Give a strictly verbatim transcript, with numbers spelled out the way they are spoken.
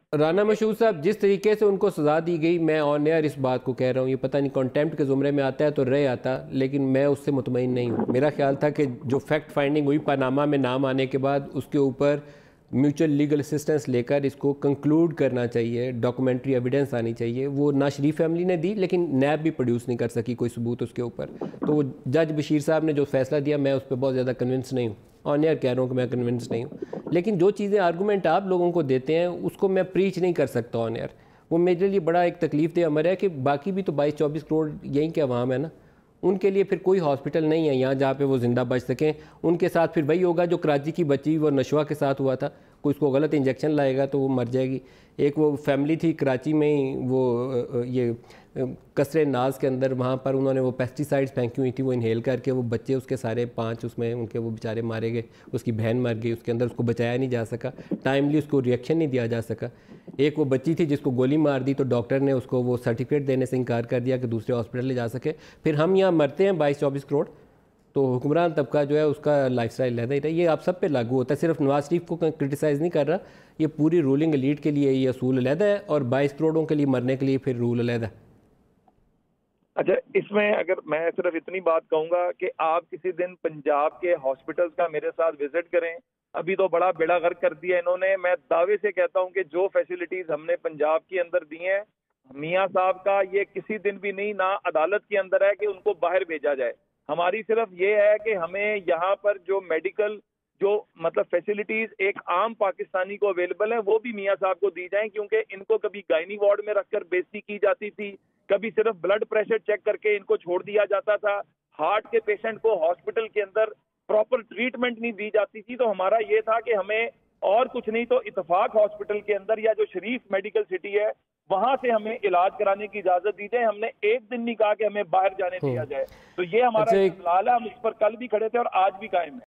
رانا مشہور صاحب، جس طریقے سے ان کو سزا دی گئی، میں آن ایئر اس بات کو کہہ رہا ہوں، یہ پتہ نہیں کانٹیمپٹ کے زمرے میں آتا ہے تو رہ آتا، لیکن میں اس سے مطمئن نہیں ہوں۔ میرا خیال تھا کہ جو فیکٹ فائنڈنگ ہوئی پاناما میں نام آنے کے بعد، اس کے اوپر میوچل لیگل اسسٹنس لے کر اس کو کنکلوڈ کرنا چاہیے، ڈاکومنٹری ایویڈنس آنی چاہیے۔ وہ نا شریف فیملی نے دی، لیکن نیب بھی پروڈیوس نہیں کر سکی کوئی ثبوت اس کے اوپر۔ تو وہ جج بشیر صاحب نے جو فیصلہ دیا، میں اس پہ بہت زیادہ کنونس نہیں ہوں، آن ایئر کہہ رہا ہوں کہ میں کنونس نہیں ہوں۔ لیکن جو چیزیں آرگومنٹ آپ لوگوں کو دیتے ہیں اس کو میں پریچ نہیں کر سکتا آن ایئر۔ وہ میرے لیے بڑا ایک تکلیف دہ امر ہے کہ باقی بھی تو بائیس چوبیس کروڑ یہیں کے عوام ہے نا، ان کے لیے پھر کوئی ہاسپٹل نہیں ہے یہاں جہاں پہ وہ زندہ بچ سکیں۔ ان کے ساتھ پھر وہی ہوگا جو کراچی کی بچی وہ نشوا کے ساتھ ہوا تھا، کوئی اس کو غلط انجیکشن لائے گا تو وہ مر جائے گی۔ ایک وہ فیملی تھی کراچی میں ہی، وہ یہ قصر ناز کے اندر، وہاں پر انہوں نے وہ پیسٹی سائڈز پھینکی ہوئی تھی، وہ انہیل کر کے وہ بچے اس کے سارے پانچ اس میں ان کے وہ بیچارے مارے گئے، اس کی بہن مر گئی، اس کے اندر اس کو بچایا نہیں جا سکا، ٹائملی اس کو ریئیکشن نہیں دیا جا سکا۔ ایک وہ بچی تھی جس کو گولی مار دی تو ڈاکٹر نے اس کو وہ سرٹیفکیٹ دینے سے انکار کر دیا کہ دوسرے ہاسپٹل لے جا سکے۔ پھر ہم یہاں مرتے ہیں بائیس چوبیس کروڑ، تو حکمران طبقہ جو ہے اس کا لائف سٹائل رہتا ہی رہا۔ یہ آپ سب پہ لاگو ہوتا ہے، صرف نواز شریف کو کرٹیسائز نہیں کر رہا، یہ پوری رولنگ ایلیٹ کے لیے یہ اصول علیحدہ ہے، اور بائیس کروڑوں کے لیے مرنے کے لیے پھر رول علیحدہ ہے۔ اچھا، اس میں اگر میں صرف اتنی بات کہوں گا کہ آپ کسی دن پنجاب کے ہاسپٹلز کا میرے ساتھ وزٹ کریں۔ ابھی تو بڑا بیڑا غرق کر دیا انہوں نے۔ میں دعوے سے کہتا ہوں کہ جو فیسلٹیز ہم نے پنجاب کے اندر دی ہیں، میاں صاحب کا یہ کسی دن بھی نہیں نہ عدالت کے اندر ہے کہ ان کو باہر بھیجا جائے۔ ہماری صرف یہ ہے کہ ہمیں یہاں پر جو میڈیکل جو مطلب فیسلٹیز ایک عام پاکستانی کو اویلیبل ہیں وہ بھی میاں صاحب کو دی جائیں، کیونکہ ان کو کبھی گائنی وارڈ میں رکھ کر بےزتی کی جاتی تھی، کبھی صرف بلڈ پریشر چیک کر کے ان کو چھوڑ دیا جاتا تھا، ہارٹ کے پیشنٹ کو ہاسپٹل کے اندر پراپر ٹریٹمنٹ نہیں دی جاتی تھی۔ تو ہمارا یہ تھا کہ ہمیں اور کچھ نہیں تو اتفاق ہاسپٹل کے اندر یا جو شریف میڈیکل سٹی ہے وہاں سے ہمیں علاج کرانے کی اجازت دی جائے۔ ہم نے ایک دن نہیں کہا کہ ہمیں باہر جانے دیا جائے۔ تو یہ ہمارا استدلال ہے، ہم اس پر کل بھی کھڑے تھے اور آج بھی قائم ہے۔